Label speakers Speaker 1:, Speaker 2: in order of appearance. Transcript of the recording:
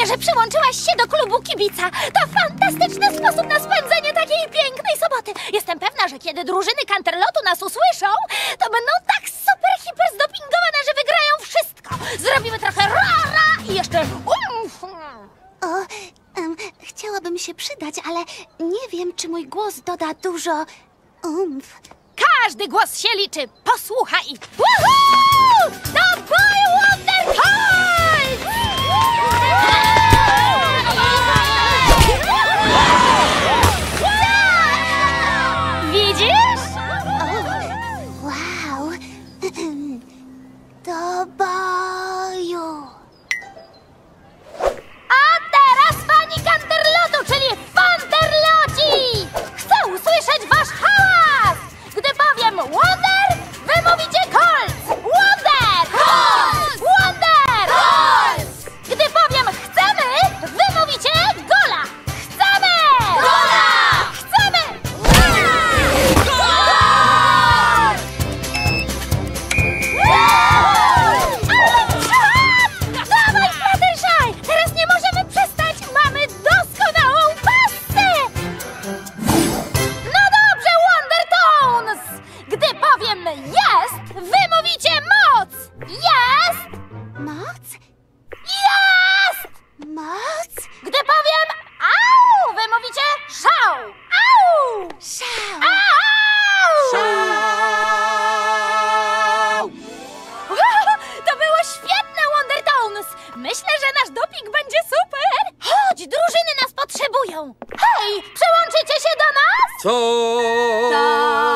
Speaker 1: mnie, że przyłączyłaś się do klubu kibica. To fantastyczny sposób na spędzenie takiej pięknej soboty. Jestem pewna, że kiedy drużyny Canterlotu nas usłyszą, to będą tak super hiper zdopingowane, że wygrają wszystko. Zrobimy trochę ra i jeszcze
Speaker 2: Chciałabym się przydać, ale nie wiem, czy mój głos doda dużo
Speaker 1: Każdy głos się liczy. Posłuchaj. Woohoo! Do boju Wonder Toys! Widzisz?
Speaker 2: Wow! Do boju!
Speaker 1: A teraz fani Canterlotu, czyli Fanterloci! Chcę usłyszeć wasz hałas! Gdy powiem Wonder, wy mówicie Colts! Wonder! Colts! Wonder! Colts! Gdy powiem chcemy, wy mówicie Gola! Chcemy! Gola! Chcemy! Gola! Dawaj, Fluttershy! Teraz nie możemy przestać! Mamy doskonałą pasę! No dobrze, Wonder Tones! Gdy powiem jest, wy mówicie moc! Jest!
Speaker 2: Moc?
Speaker 1: Jest!
Speaker 2: Moc?
Speaker 1: Gdy powiem au, wy mówicie szał! Au!
Speaker 2: Szał!
Speaker 1: Au! To było świetne, Wonder Tones! Myślę, że nasz doping będzie super! Chodź, drużyny nas potrzebują! Hej, przyłączycie się do nas?
Speaker 3: Co?
Speaker 1: Tak!